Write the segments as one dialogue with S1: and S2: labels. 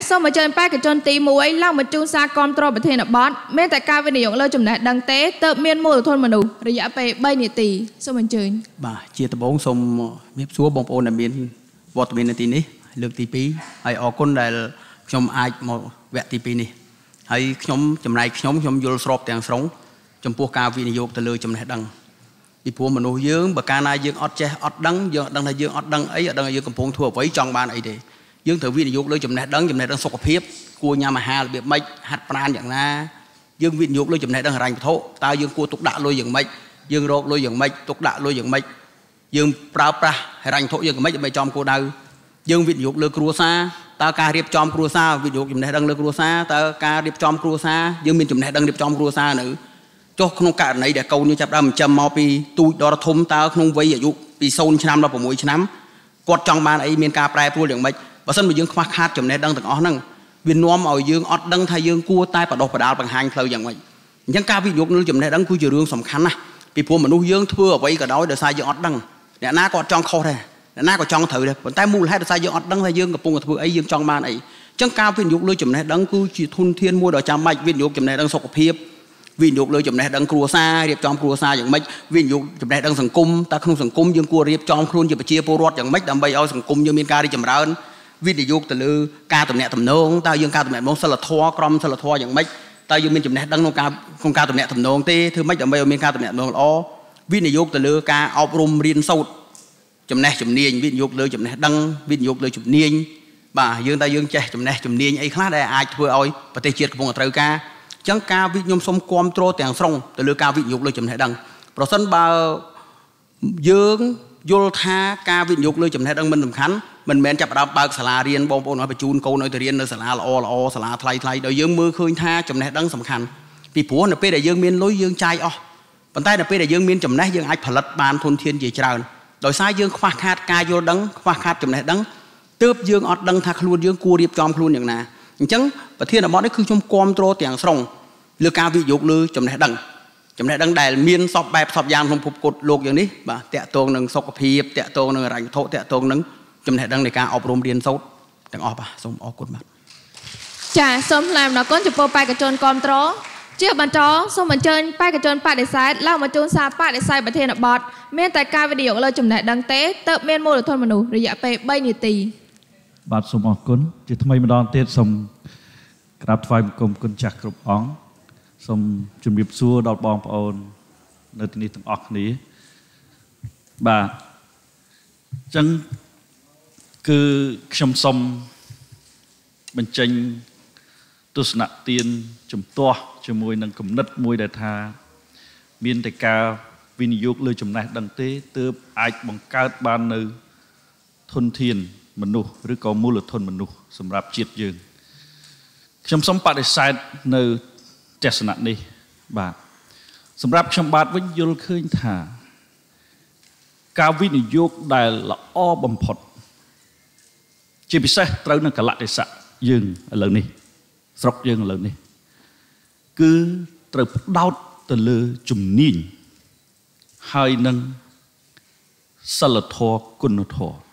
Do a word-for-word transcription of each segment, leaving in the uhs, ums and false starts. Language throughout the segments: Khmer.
S1: សូមអញ្ជើញបេក្ខជនទីមួយឡើងមកជួនសារគាំទ្រប្រធានបទមានតែការវិនិយោគលើចំណេះដឹងទេទើបមានមូលធនមនុស្សរយៈពេលបីនាទីសូមអញ្ជើញ
S2: បាទជាដំបូងសូមជំរាបសួរបងប្អូនដែលមានវត្តមាននៅទីនេះលើកទីពីរហើយអរគុណដែលខ្ញុំអាចមកវគ្គទីពីរនេះហើយខ្ញុំចំណែកខ្ញុំខ្ញុំយល់ស្របទាំងស្រុងចំពោះការវិនិយោគទៅលើចំណេះដឹងពីព្រោះមនុស្សយើងបើកាលណាយើងអត់ចេះអត់ដឹងយើងអត់ដឹងថាយើងអត់ដឹងអីអត់ដឹងថាយើងកំពុងធ្វើអ្វីចង់បានអីទេយើងត្រូវវិនិយោគលើចំណេះដឹងចំណេះដឹងសុខភាពគួរញ៉ាំអាហាររបៀបម៉េចហាត់ប្រាណយ៉ាងណាយើងវិនិយោគលើចំណេះដឹងហិរញ្ញវត្ថុតើយើងគួរទុកដាក់លុយយ៉ាងម៉េចយើងរកលុយយ៉ាងម៉េចទុកដាក់លុយយ៉ាងម៉េចយើងប្រើប្រាស់ហិរញ្ញវត្ថុយើងយ៉ាងម៉េចដើម្បីចំគោលដៅយើងវិនិយោគលើគ្រួសារតើការរៀបចំគ្រួសារវិនិយោគចំណេះដឹងលើគ្រួសារតើការរៀបចំគ្រួសារយើងមានចំណេះដឹងរៀបចំគ្រួសារនៅចុះក្នុងករណីដែលកូនយើងចាប់ដើមចិញ្ចឹមមកពីទូចដល់ធំតើក្នុងវ័យអាយុពីศูนย์ឆ្នាំដល់หกឆ្នាំគាត់ចង់បានអីមានការប្រែប្រួលយ៉ាងម៉េចបើសិនបើយើងខ្វះខាតចំណេះដឹងទាំងអស់ហ្នឹងវានាំឲ្យយើងអត់ដឹងថាយើងគួរតែបដោះបដាលបង្ហាញផ្លូវយ៉ាងម៉េចអញ្ចឹងការវិនិយោគលើចំណេះដឹងគឺជារឿងសំខាន់ណាស់ពីព្រោះមនុស្សយើងធ្វើអ្វីក៏ដោយដោយសារយើងអត់ដឹងអ្នកណាក៏អត់ចង់ខុសដែរអ្នកណាក៏ចង់ត្រូវដែរប៉ុន្តែមូលហេតុដោយសារយើងអត់ដឹងថាយើងកំពុងតែធ្វើអីយើងចង់បានអីអញ្ចឹងការវិនិយោគលើចំណេះដឹងគឺជាធនធានមួយដ៏ចាំបាច់វិនិយោគចំណេះដឹងសុខភាពវិនិយោគលើចំណេះដឹងគ្រួសាររៀបចំគ្រួសារយ៉ាងម៉េចវិនិយោគចំណេះដឹងសង្គមតើក្នុងសង្គមយើងគួររៀបចំខ្លួនជាប្រជាពលរដ្ឋយ៉ាងម៉េចដើម្បីឲ្យសង្គមយើងមានការរីកចម្រើនវិនិយោគទៅលើការទំនាក់ទំនងតើយើងការទំនាក់ទំនងសិលធម៌ក្រមសិលធម៌យ៉ាងម៉េចតើយើងមានចំណេះដឹងក្នុងការក្នុងការទំនាក់ទំនងទេធ្វើម៉េចដើម្បីឲ្យមានការទំនាក់ទំនងល្អវិនិយោគទៅលើការអប់រំរៀនសូត្រចំណេះជំនាញវិនិយោគលើចំណេះដឹងវិនិយោគលើជំនាញបាទយើងតើយើងចេះចំណេះជំនាញអីខ្លះដែលអាចធ្វើឲ្យប្រទេសជាតិកំពុងតែត្រូវការអញ្ចឹងការវិខ្ញុំសូមគាំទ្រទាំងស្រុងទៅលើការវិនិយោគលើចំណេះដឹងប្រសិនបើយើងយល់ថាការវិនិយោគលើចំណេះដឹងមិនសំខាន់មិនមែនចាប់ផ្ដើមបើកសាលារៀនបងប្អូនឲ្យបញ្ជូនកូនឲ្យទៅរៀននៅសាលាល្អល្អសាលាថ្លៃថ្លៃដោយយើងមើលឃើញថាចំណេះដឹងសំខាន់ពីព្រោះនៅពេលដែលយើងមានលុយយើងចាយអស់ប៉ុន្តែនៅពេលដែលយើងមានចំណេះយើងអាចផលិតបានធនធានជាច្រើនដោយសារយើងខ្វះខាតការយល់ដឹងខ្វះខាតចំណេះដឹងទើបយើងអត់ដឹងថាខ្លួនយើងគួររៀបចំខ្លួនយ៉ាងណាអញ្ចឹងប្រធានបទនេះគឺខ្ញុំគាំទ្រទាំងស្រុងលើការវិនិយោគលើចំណេះដឹងចំណេះដឹងដែលមានសពបែបសពយ៉ាងក្នុងភពកុដលោកយ៉ាងនេះបាទតាក់ទងនឹងសុខភាពតាក់ទងនឹងហិរញ្ញវត្ថុតាក់ទងនឹងចំណេះដឹងនៃការអប់រំរៀនសូត្រទាំងអស់បាទសូមអរគុណបាទ
S1: ចាសូមថ្លែងអំណរគុណចំពោះបេក្ខជនគាំទ្រជាបន្តសូមអញ្ជើញបេក្ខជនបដិសេធឡើងមកជួនសារបដិសេធប្រធានបទមានតែការវិនិយោគលើចំណេះដឹងទេទើបមានមូលធនមនុស្សរយៈពេលបីនាទី
S3: បាទសូមអរគុណជាថ្មីម្ដងទៀតសូមក្រាបថ្វាយបង្គំគុណចាស់គ្រប់អង្គសូមជម្រាបសួរដល់បងប្អូននៅទីនេះទាំងអស់គ្នាបាទអញ្ចឹងគឺខ្ញុំសូមបញ្ចេញទស្សនៈទានជំទាស់ជាមួយនឹងគំនិតមួយដែលថាមានតែការវិនិយោគលើចំណេះដឹងទេទើបអាចបង្កើតបាននៅធនធានមនុស្សឬក៏មូលធនមនុស្សសម្រាប់ជាតិយើងខ្ញុំសូមបដិសេធនៅទស្សនៈនេះបាទសម្រាប់ខ្ញុំបាទវិញយល់ឃើញថាការវិនិយោគដែលល្អបំផុតជាពិសេសត្រូវនឹងកលៈទេសៈយើងឥឡូវនេះស្រុកយើងឥឡូវនេះគឺត្រូវផ្ដោតទៅលើជំនាញហើយនឹងសិលធម៌គុណធម៌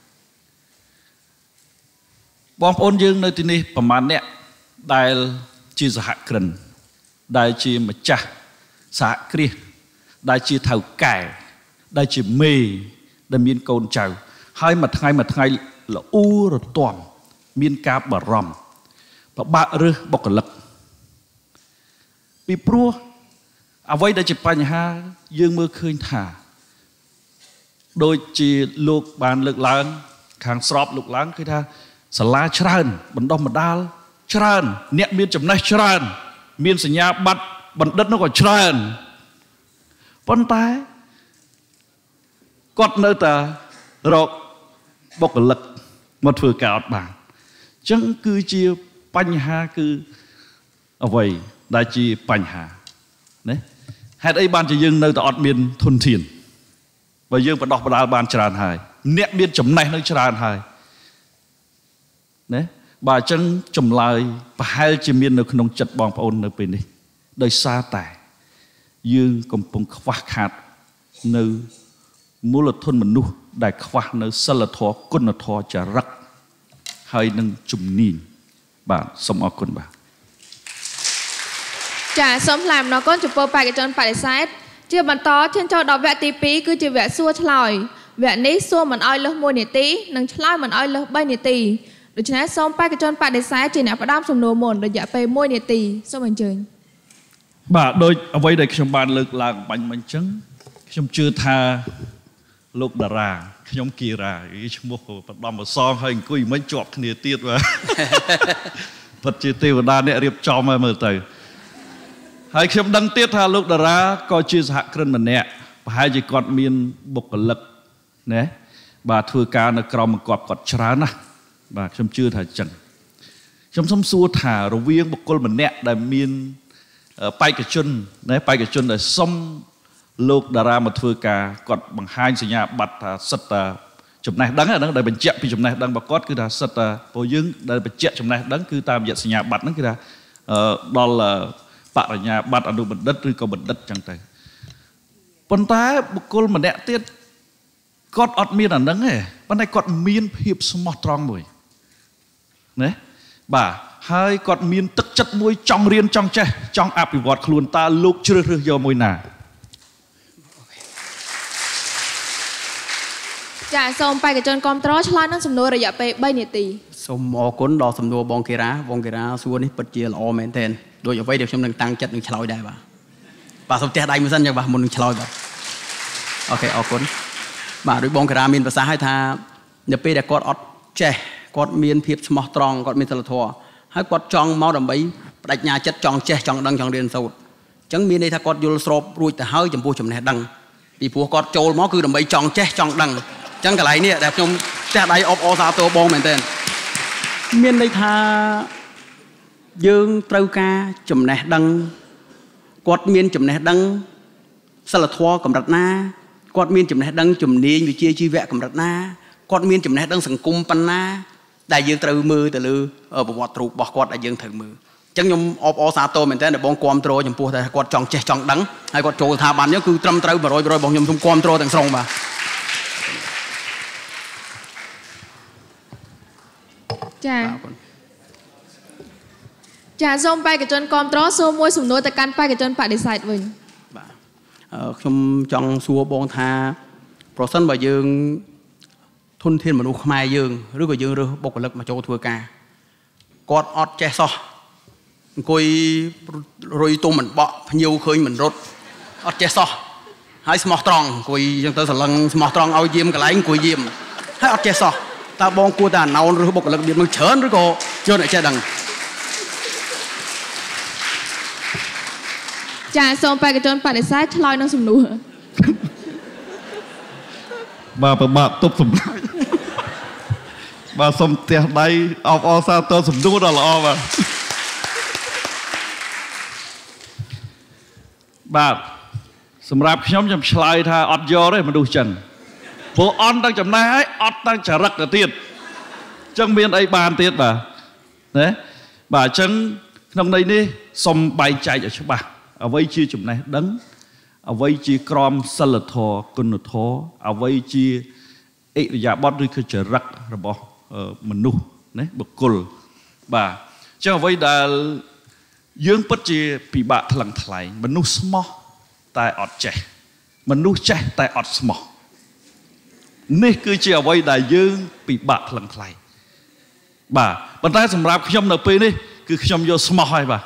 S3: បងប្អូនយើងនៅទីនេះប្រមាណអ្នកដែលជាសហគ្រិនដែលជាម្ចាស់សហគ្រាសដែលជាថៅកែដែលជាមេដែលមានកូនចៅហើយមួយថ្ងៃមួយថ្ងៃល្អូរទាំមានការបារម្ភពិបាករើសបុគ្គលិកពីព្រោះអ្វីដែលជាបញ្ហាយើងមើលឃើញថាដូចជាលោកបានលើកឡើងខាងស្របលោកឡើងគឺថាសាលាច្រើនបណ្ដុះបណ្ដាលច្រើនអ្នកមានចំណេះច្រើនមានសញ្ញាបត្របណ្ឌិតនោះក៏ច្រើនប៉ុន្តែគាត់នៅតែរកបុគ្គលិកមកធ្វើការអត់បានអញ្ចឹងគឺជាបញ្ហាគឺអ្វីដែលជាបញ្ហាណាហេតុអីបានជាយើងនៅតែអត់មានធនធានបើយើងបដោះបដាលបានច្រើនហើយអ្នកមានចំណេះនៅច្រើនហើយណាបើអញ្ចឹងចម្លើយប្រហែលជាមាននៅក្នុងចិត្តបងប្អូននៅពេលនេះដោយសារតែយើងកំពុងខ្វះខាតនៅមូលធនមនុស្សដែលខ្វះនៅសិលធម៌គុណធម៌ចរិតហើយនឹងជំនាញបាទសូមអរគុណបាទ
S1: ចាសូមថ្លែងអំណរគុណចំពោះបេក្ខជនបដិសេធជាបន្តឈានចូលដល់វគ្គទីពីរគឺជាវគ្គសួរឆ្លើយវគ្គនេះសួរមិនឲ្យលើសមួយនាទីនិងឆ្លើយមិនឲ្យលើសបីនាទីដូច្នេះសូមបេក្ខជនបដិសេធជាអ្នកផ្ដើមសំណួរមុនរយៈពេលមួយនាទីសូមអញ្ជើញ
S3: បាទដោយអ្វីដែលខ្ញុំបានលើកឡើងបាញ់មិញអញ្ចឹងខ្ញុំជឿថាលោកតារាខ្ញុំគីរ៉ាឈ្មោះបដំអសងហើយអង្គុយមិនជាប់គ្នាទៀតបាទពិតជាទេវតាអ្នករៀបចំឲ្យមើលទៅហើយខ្ញុំដឹងទៀតថាលោកតារាក៏ជាសហគ្រិនម្នាក់ប្រហែលជាគាត់មានបុគ្គលិកណាបាទធ្វើការនៅក្រោមបង្គាប់គាត់ច្រើនណាស់បាទខ្ញុំជឿថាអញ្ចឹងខ្ញុំសូមសួរថារវាងបុគ្គលម្នាក់ដែលមានបេក្ខជនណាបេក្ខជនដែលសុំលោកតារាមកធ្វើការគាត់បង្ហាញសញ្ញាបត្រថាសិតតាចំណេះដឹងហ្នឹងដែលបញ្ជាក់ពីចំណេះដឹងរបស់គាត់គឺថាសិតតាពួកយើងដែលបញ្ជាក់ចំណេះដឹងគឺតាមរយៈសញ្ញាបត្រហ្នឹងគឺថាដល់បរិញ្ញាបត្រអនុបណ្ឌិតឬក៏បណ្ឌិតចឹងទៅប៉ុន្តែបុគ្គលម្នាក់ទៀតគាត់អត់មានអាហ្នឹងទេប៉ុន្តែគាត់មានភាពស្មោះត្រង់មួយណាបាទហើយគាត់មានទឹកចិត្តមួយចង់រៀនចង់ចេះចង់អភិវឌ្ឍខ្លួនតើលោកជ្រើសរើសយកមួយណា
S1: ចាសូមបេក្ខជនគាំទ្រឆ្លើយនឹងសំណួររយៈពេលបីនាទី
S2: សូមអរគុណដល់សំណួរបងគីរ៉ាបងគីរ៉ាសួរនេះពិតជាល្អមែនទែនដោយអ្វីដែលខ្ញុំនឹងតាំងចិត្តនឹងឆ្លើយដែរបាទបាទសូមផ្ទះដៃមួយសិនចឹងបាទមុននឹងឆ្លើយបាទអូខេអរគុណបាទដោយបងគីរ៉ាមានប្រសាសន៍ឲ្យថានៅពេលដែលគាត់អត់ចេះគាត់មានភាពស្មោះត្រង់គាត់មានសិលធម៌ហើយគាត់ចង់មកដើម្បីបដិញ្ញាចិត្តចង់ចេះចង់ដឹងចង់រៀនសូត្រអញ្ចឹងមានន័យថាគាត់យល់ស្របរួចទៅហើយចំពោះចំណេះដឹងពីព្រោះគាត់ចូលមកគឺដើម្បីចង់ចេះចង់ដឹងអញ្ចឹងកន្លែងនេះដែលខ្ញុំផ្ទះដៃអបអរសាទរបងមែនទែនមានន័យថាយើងត្រូវការចំណេះដឹងគាត់មានចំណេះដឹងសិលធម៌កម្រិតណាគាត់មានចំណេះដឹងជំនាញវិជ្ជាជីវៈកម្រិតណាគាត់មានចំណេះដឹងសង្គមប៉ុណ្ណាដែលយើងត្រូវមើលទៅលើប្រវត្តិរូបរបស់គាត់ដែលយើងត្រូវមើលអញ្ចឹងខ្ញុំអបអរសាទរមែនទែនដែលបងគាំទ្រចំពោះតែគាត់ចង់ចេះចង់ដឹងហើយគាត់ចូលស្ថាប័ននេះគឺត្រឹមត្រូវ one hundred percent របស់ខ្ញុំខ្ញុំគាំទ្រទាំងស្រុងបាទ
S1: ចាចាសូមបេក្ខជនគាំទ្រសួរមួយសំណួរទៅកាន់បេក្ខជនបដិសេធវិញ
S2: បាទខ្ញុំចង់សួរបងថាប្រសិនបើយើងធនធានមនុស្សខ្មែរយើងឬក៏យើងរើសបុគ្គលិកមកចូលធ្វើការគាត់អត់ចេះសោះអង្គុយរុយទុំមិនបក់ភ្ញៀវឃើញមិនរត់អត់ចេះសោះហើយស្មោះត្រង់អង្គុយអញ្ចឹងទៅសឡឹងស្មោះត្រង់ឲ្យយាមកន្លែងអង្គុយយាមហើយអត់ចេះសោះតើបងគួរតែអណោនឬបុគ្គលិកមានច្រើនឬក៏យកអ្នកចេះដឹង
S1: ចាសូមបេក្ខជនបដិសេធឆ្លើយនឹងសំណួរ
S3: បាទប្របាទទប់សម្លាញ់បាទសូមផ្ទះដៃអបអរសាទរសំណួរដ៏ល្អបាទបាទសម្រាប់ខ្ញុំខ្ញុំឆ្លើយថាអត់យកទេមនុស្សចឹងព្រោះអន់ទាំងចំណេះហើយអត់ទាំងចរិតទៅទៀតអញ្ចឹងមានអីបានទៀតបាទណាបាទអញ្ចឹងក្នុងន័យនេះសូមបែងចែកឲ្យច្បាស់អ្វីជាចំណេះដឹងអ្វីជាក្រមសិលធម៌គុណធម៌អ្វីជាអិរិយាបថឬក៏ចរិតរបស់មនុស្សណាបុគ្គលបាទអញ្ចឹងអ្វីដែលយើងពិតជាពិបាកថ្លឹងថ្លែងមនុស្សស្មោះតែអត់ចេះមនុស្សចេះតែអត់ស្មោះនេះគឺជាអ្វីដែលយើងពិបាកថ្លឹងថ្លែងបាទប៉ុន្តែសម្រាប់ខ្ញុំនៅពេលនេះគឺខ្ញុំយកស្មោះហើយបាទ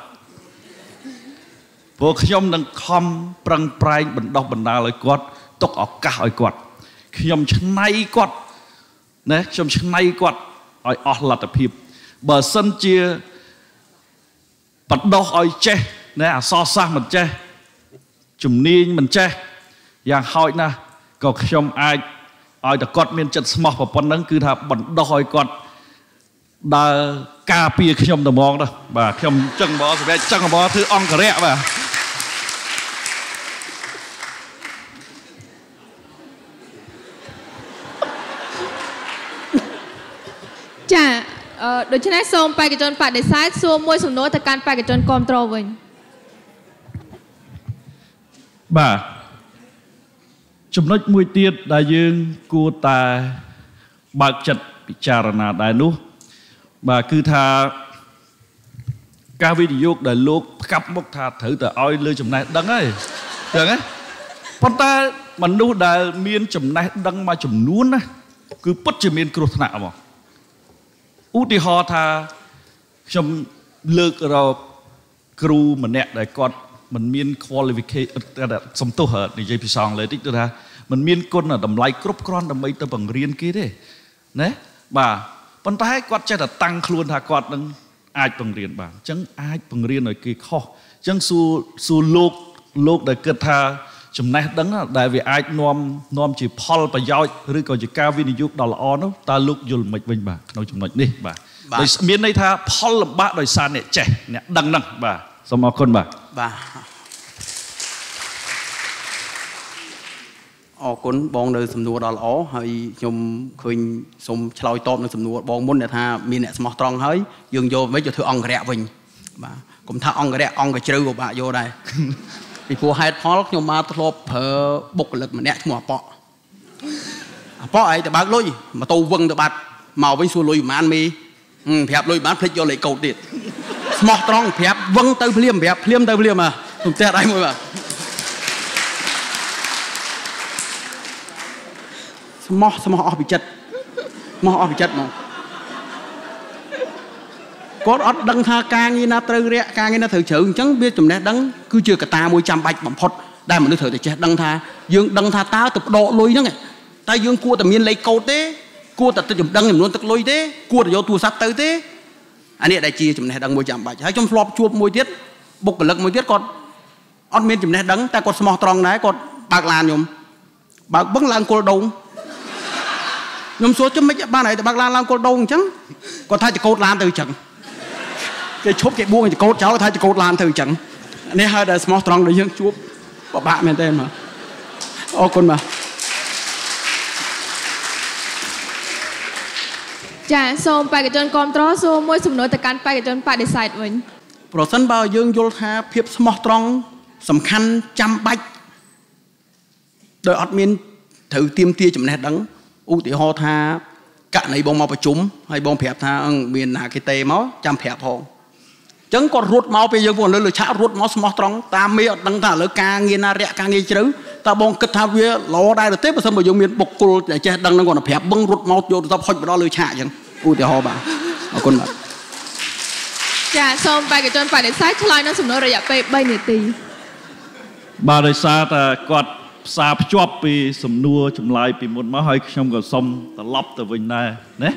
S3: ព្រោះខ្ញុំនឹងខំប្រឹងប្រែងបណ្ដោះបណ្ដាលឲ្យគាត់ទុកឱកាសឲ្យគាត់ខ្ញុំឆ្នៃគាត់ណាខ្ញុំឆ្នៃគាត់ឲ្យអស់លទ្ធភាពបើសិនជាបណ្ដោះឲ្យចេះណាអក្សរសាស្ត្រមិនចេះជំនាញមិនចេះយ៉ាងហោចណាស់ក៏ខ្ញុំអាចឲ្យតែគាត់មានចិត្តស្មោះប៉ុណ្ណឹងគឺថាបណ្ដោះឲ្យគាត់ដើរការពារខ្ញុំតែហ្មងទៅបាទខ្ញុំចឹងបងសម្រាប់ចឹងបងធ្វើអង្គរៈបាទ
S1: ចាដូច្នេះសូមបេក្ខជនបដិសេធសួរមួយសំណួរទៅកាន់បេក្ខជនគាំទ្រវិញ
S3: បាទចំណុចមួយទៀតដែលយើងគួរតែបើកចិត្តពិចារណាដែរនោះបាទគឺថាការវិនិយោគដែលលោកផ្កាប់មុខថាត្រូវតែឲ្យលើចំណេះដឹងហើយចឹងណាប៉ុន្តែមនុស្សដែលមានចំណេះដឹងមួយចំនួនណាគឺពិតជាមានគ្រោះថ្នាក់ហ្មងឧទាហរណ៍ថាខ្ញុំលើករកគ្រូម្នាក់ដែលគាត់មិនមាន qualification សំទោសនិយាយភាសាអង់គ្លេសតិចទៅថាมันមានគុណតម្លៃគ្រប់គ្រាន់ដើម្បីទៅបង្រៀនគេទេណាបាទប៉ុន្តែគាត់ចេះតែតាំងខ្លួនថាគាត់នឹងអាចបង្រៀនបានអញ្ចឹងអាចបង្រៀនឲ្យគេខុសអញ្ចឹងសួរសួរលោកលោកដែលគិតថាចំណេះដឹងដែលវាអាចនាំនាំជាផលប្រយោជន៍ឬក៏ជាការវិនិយោគដ៏ល្អនោះតើលោកយល់មិនវិញបាទក្នុងចំណុចនេះបាទដោយមានន័យថាផលលំបាកដោយសារអ្នកចេះអ្នកដឹងហ្នឹងបាទសូមអរគុណបាទ
S2: បាទអរគុណបងនៅសំណួរដ៏ល្អហើយខ្ញុំឃើញសូមឆ្លើយតបនឹងសំណួរបងមុនដែលថាមានអ្នកស្មោះត្រង់ហើយយើងយកវិញទៅធ្វើអង្គរៈវិញបាទកុំថាអង្គរៈអង្គជ្រៅក៏បាក់យកដែរពីព្រោះហេតុផលខ្ញុំមកធ្លាប់ប្រើបុគ្គលិកម្នាក់ឈ្មោះអប៉អប៉អីទៅបើកលុយម៉ូតូវឹងទៅបាត់មកវិញសួរលុយប្រហែលមីប្រាប់លុយប្រហែលភ្លេចយកលេខកូដទៀតស្មោះត្រង់ប្រាប់វឹងទៅភ្លាមប្រាប់ភ្លាមទៅភ្លាមហ่ะខ្ញុំផ្ទះដៃមួយបាទស្មោះស្មោះអស់ពីចិត្តស្មោះអស់ពីចិត្តមកគាត់អត់ដឹងថាការងារណាត្រូវរាក់ការងារណាត្រូវជ្រៅអញ្ចឹងវាចំណេះដឹងគឺជាកត្តាមួយចាំបាច់បំផុតដែលមនុស្សត្រូវតែចេះដឹងថាយើងដឹងថាតើទៅបដកលុយហ្នឹងតែយើងគួរតែមានលេខកូដទេគួរតែទឹកចំដឹងចំនួនទឹកលុយទេគួរតែយកទូរស័ព្ទទៅទេអានេះដែលជាចំណេះដឹងមួយចាំបាច់ហើយខ្ញុំធ្លាប់ជួបមួយទៀតបុគ្គលិកមួយទៀតគាត់អត់មានចំណេះដឹងតែគាត់ស្មោះត្រង់ដែរគាត់បើកឡានខ្ញុំបើកបឹងឡើងគល់ដងខ្ញុំសួរជិះមិនបានហើយទៅបើកឡានឡើងគល់ដងអញ្ចឹងគាត់ថាចកោតឡានទៅអញ្ចឹងគេឈប់គេបួងចកោតចោលថាចកោតឡានទៅអញ្ចឹងនេះហើយដែលស្មោះត្រង់ដែលយើងជួបពិបាកមែនទេមកអរគុណបាទ
S1: ចាសូមបេក្ខជនគាំទ្រសួរមួយសំណួរទៅកាន់បេក្ខជនបដិសេធវិញ
S2: ប្រសិនបើយើងយល់ថាភាពស្មោះត្រង់សំខាន់ចាំបាច់ដោយអត់មានត្រូវទៀមទាចំណេះដឹងឧទាហរណ៍ថាករណីបងមកប្រជុំហើយបងប្រាប់ថាមានណាគេទេមកចាំប្រាប់ផងអញ្ចឹងគាត់រត់មកពេលយើងពួកលើលើឆាករត់មកស្មោះត្រង់តាមមេអត់ដឹងថាឥឡូវការងារណារាក់ការងារជ្រៅតើបងគិតថាវាល្អដែរទេបើសិនបើយើងមានបុគ្គលដែលចេះដឹងនឹងគាត់ប្រាប់បឹងរត់មកយកទៅហុចមកដល់លើឆាកអញ្ចឹងឧទាហរណ៍បាទអរគុណបាទ
S1: ចាសូមបេក្ខជនបដិសេធឆ្លើយនឹងសំណួររយៈពេលបីនាទី
S3: បាទដោយសារតែគាត់ផ្សារភ្ជាប់ពីសំណួរចម្លើយពីមុនមកហើយខ្ញុំក៏សុំត្រឡប់ទៅវិញដែរណា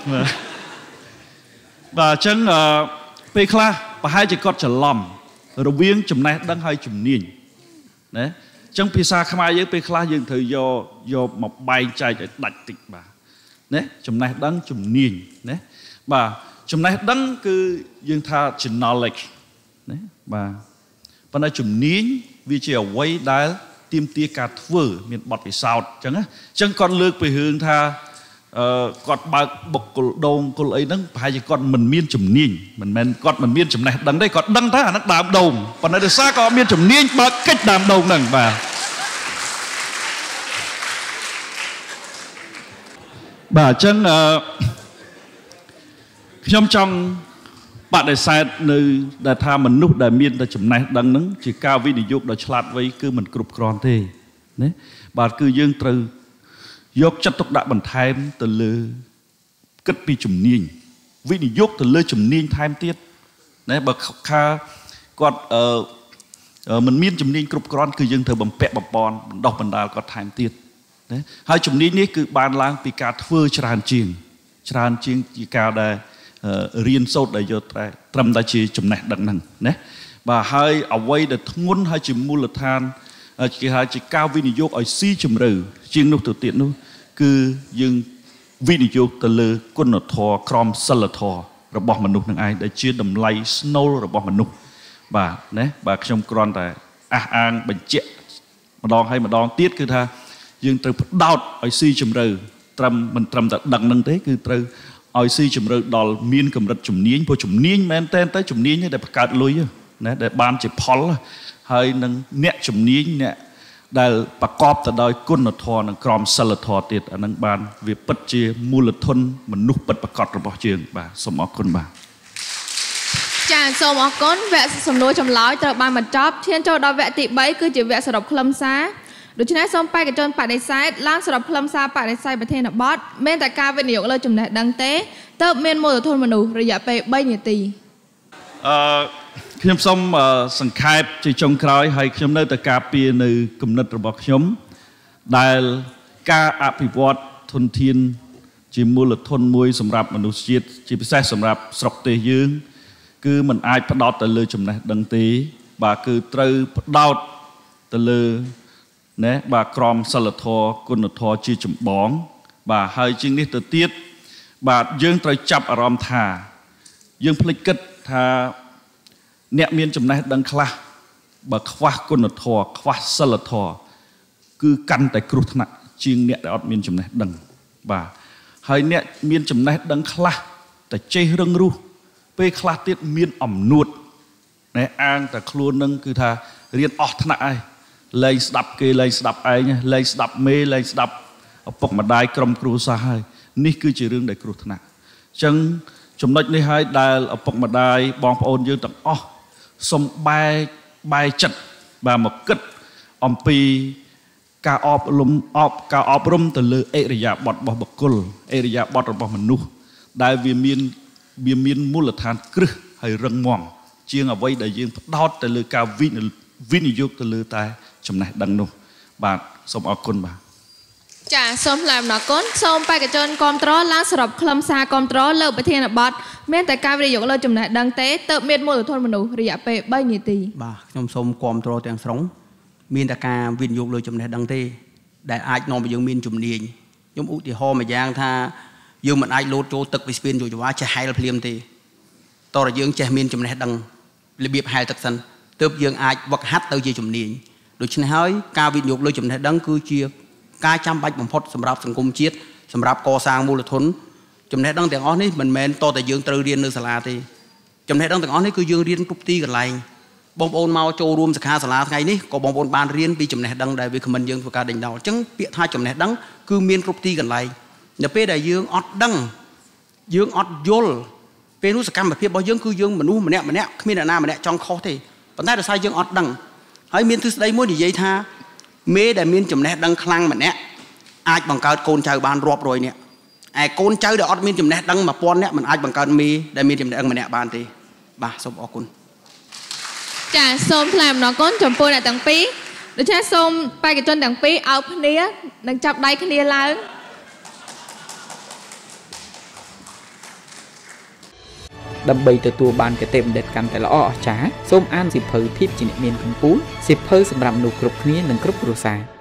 S3: បាទអញ្ចឹងពេលខ្លះប្រហែលជាគាត់ច្រឡំរវាងចំណេះដឹងហើយជំនាញណាអញ្ចឹងភាសាខ្មែរយើងពេលខ្លះយើងត្រូវយកយកមកបែងចែកឲ្យដាច់តិចបាទណាចំណេះដឹងជំនាញណាបាទចំណេះដឹងគឺយើងថាជា knowledge ណាបាទប៉ុន្តែជំនាញវាជាអ្វីដែលទាមទារការធ្វើមានបទពិសោធន៍អញ្ចឹងណាអញ្ចឹងគាត់លើកពីរឿងថាអឺគាត់បើកបុគ្គលដងគុលអីហ្នឹងប្រហែលជាគាត់មិនមានជំនាញមិនមែនគាត់មិនមានចំណេះដឹងទេគាត់ដឹងថាអាហ្នឹងដើមដូងប៉ុន្តែដោយសារគាត់អត់មានជំនាញបើកកិច្ចដើមដូងហ្នឹងបាទបាទអញ្ចឹងអឺខ្ញុំចង់បដិសេធនៅដែលថាមនុស្សដែលមានតែចំណេះដឹងហ្នឹងជាការវិនិយោគដ៏ឆ្លាតវៃគឺមិនគ្រប់គ្រាន់ទេណាបាទគឺយើងត្រូវយកចិត្តទុកដាក់បន្ថែមទៅលើគិតពីជំនាញវិនិយោគទៅលើជំនាញថែមទៀតណាបើខាគាត់អឺមិនមានជំនាញគ្រប់គ្រាន់គឺយើងត្រូវបំពាក់បំពន់បណ្ដោះបណ្ដាលគាត់ថែមទៀតណាហើយជំនាញនេះគឺបានឡើងពីការធ្វើច្រើនជាងច្រើនជាងជាការដែលរៀនសូត្រដែលយកតែត្រឹមតែជាចំណេះដឹងហ្នឹងណាបាទហើយអ្វីដែលធ្ងន់ហើយជាមូលដ្ឋានគេហៅជាការវិនិយោគឲ្យស៊ីជម្រៅជាងនោះទៅទៀតនោះគឺយើងវិនិយោគទៅលើគុណធម៌ក្រមសីលធម៌របស់មនុស្សនឹងឯងដែលជាតម្លៃស្នូលរបស់មនុស្សបាទណាបាទខ្ញុំគ្រាន់តែអះអាងបញ្ជាក់ម្ដងហើយម្ដងទៀតគឺថាយើងត្រូវផ្ដោតឲ្យស៊ីជម្រៅត្រឹមមិនត្រឹមតែដឹងនឹងទេគឺត្រូវឲ្យស៊ីជម្រៅដល់មានកម្រិតជំនាញព្រោះជំនាញមែនតែនទៅជំនាញដែលបង្កើតលុយណាដែលបានជាផលហើយនឹងអ្នកជំនាញអ្នកដែលប្រកបទៅដោយគុណធម៌និងក្រមសីលធម៌ទៀតអានឹងបានវាពិតជាមូលធនមនុស្សពិតប្រាកដរបស់យើងបាទសូមអរគុណបាទ
S1: ចាសូមអរគុណវគ្គសំណួរចម្លើយត្រូវបានបញ្ចប់ឈានចូលដល់វគ្គទីបីគឺជាវគ្គសរុបខ្លឹមសារដូច្នេះសូមបេក្ខជនបដិសេធឡើងសរុបខ្លឹមសារបដិសេធប្រធានបទមានតែការវិនិយោគលើចំណេះដឹងទេទើបមានមូលធនមនុស្សរយៈពេលបីនាទី
S3: អឺខ្ញុំសូមសង្ខេបជាចុងក្រោយហើយខ្ញុំនៅតែការពារនៅគំនិតរបស់ខ្ញុំដែលការអភិវឌ្ឍធនធានជាមូលធនមួយសម្រាប់មនុស្សជាតិជាពិសេសសម្រាប់ស្រុកទេសយើងគឺมันអាចផ្ដោតទៅលើចំណេះដឹងទេបាទគឺត្រូវផ្ដោតទៅលើណែបាទក្រមសីលធម៌គុណធម៌ជាចម្បងបាទហើយជាងនេះទៅទៀតបាទយើងត្រូវចាប់អារម្មណ៍ថាយើងភ្លេចគិតថាអ្នកមានចំណេះដឹងខ្លះបើខ្វះគុណធម៌ខ្វះសីលធម៌គឺកាន់តែគ្រោះថ្នាក់ជាងអ្នកដែលអត់មានចំណេះដឹងបាទហើយអ្នកមានចំណេះដឹងខ្លះតែចេះរឹងរូសពេលខ្លះទៀតមានអំនួតណែអាងតែខ្លួននឹងគឺថារៀនអស់ថ្នាក់ហើយលែងស្ដាប់គេលែងស្ដាប់ឯងលែងស្ដាប់មេលែងស្ដាប់ឪពុកម្ដាយក្រុមគ្រួសារហើយនេះគឺជារឿងដែលគ្រោះថ្នាក់អញ្ចឹងចំណុចនេះហើយដែលឪពុកម្ដាយបងប្អូនយើងទាំងអស់សូមបែកបែកចិត្តបាទមកគិតអំពីការអប់រំអបការអប់រំទៅលើអិរិយាបថរបស់បុគ្គលអិរិយាបថរបស់មនុស្សដែលវាមានវាមានមូលដ្ឋានគ្រឹះហើយរឹងមាំជាងអ្វីដែលយើងផ្ដោតទៅលើការវិនិយោគទៅលើតែចំណេះដឹងនោះបាទសូមអរគុណបាទ
S1: ចាសូមថ្លែងអំណរគុណសូមបេក្ខជនគាំទ្រឡើងសរុបខ្លឹមសារគាំទ្រលើប្រធានបទមានតែការវិនិយោគលើចំណេះដឹងទេទើបមានមូលធនមនុស្សរយៈពេលបីនាទី
S2: បាទខ្ញុំសូមគាំទ្រទាំងស្រុងមានតែការវិនិយោគលើចំណេះដឹងទេដែលអាចនាំឲ្យយើងមានជំនាញខ្ញុំឧទាហរណ៍មួយយ៉ាងថាយើងមិនអាចលោតចូលទឹកពីស្ពានយោវ៉ាចេះហែលភ្លាមទេតើយើងចេះមានចំណេះដឹងរបៀបហែលទឹកសិនទើបយើងអាចវឹកហាត់ទៅជាជំនាញដូច្នេះហើយការវិនិយោគលើចំណេះដឹងគឺជាការចាំបាច់បំផុតសម្រាប់សង្គមជាតិសម្រាប់កសាងមូលធនចំណេះដឹងទាំងអស់នេះមិនមែនតតែយើងត្រូវរៀននៅសាលាទេចំណេះដឹងទាំងអស់នេះគឺយើងរៀនគ្រប់ទីកន្លែងបងប្អូនមកចូលរួមសិក្ខាសាលាថ្ងៃនេះក៏បងប្អូនបានរៀនពីចំណេះដឹងដែលវាខមិនយើងធ្វើការដេញដោលអញ្ចឹងពាក្យថាចំណេះដឹងគឺមានគ្រប់ទីកន្លែងនៅពេលដែលយើងអត់ដឹងយើងអត់យល់ពេលនោះសកម្មភាពរបស់យើងគឺយើងមនុស្សម្នាក់ម្នាក់គ្មានអ្នកណាម្នាក់ចង់ខុសទេប៉ុន្តែដោយសារយើងអត់ដឹងហើយមានទ្រឹស្ដីមួយនិយាយថាមេដែលមានចំណេះដឹងខ្លាំងម្នាក់អាចបង្កើតកូនចៅបានរាប់រយនាក់ឯកូនចៅដែលអត់មានចំណេះដឹងមួយពាន់នាក់មិនអាចបង្កើតមេដែលមានចំណេះដឹងម្នាក់បានទេបាទសូមអរគុណ
S1: ចាសូមថ្លែងអំណរគុណចំពោះអ្នកទាំងពីរដូច្នេះសូមបេក្ខជនទាំងពីរអោបគ្នានិងចាប់ដៃគ្នាឡើង
S4: ដើម្បីទទួលបានគតិបណ្ឌិតកាន់តែល្អអស្ចារ្យសូមអានសៀវភៅភាពជាអ្នកមានកម្ពុជាសៀវភៅសម្រាប់មនុស្សគ្រប់គ្នានិងគ្រប់គ្រួសារ